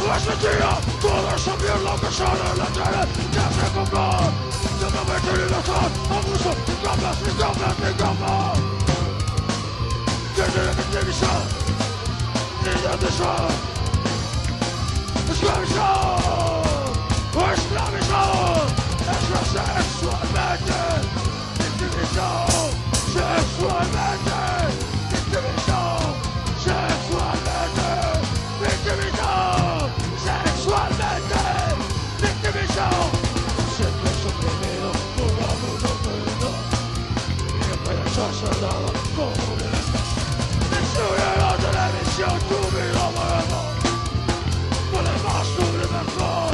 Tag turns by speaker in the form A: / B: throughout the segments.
A: Ese día, toda esa mierda que sale en la tele ya se compró. Yo me metí en la sal, abuso, ni capas, ni capas, ni capas. Desde la televisión, niños de sol. Esclavizado, esclavizado, sexualmente, victimizado, sexualmente, victimizado, sexualmente, victimizado, sexualmente, victimizado, siempre suprimido por la monotonía y el payaso soldado comunista. Destruye la televisión, tu vida moderna. Más sobre mejor.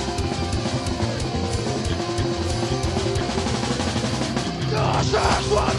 A: Sexual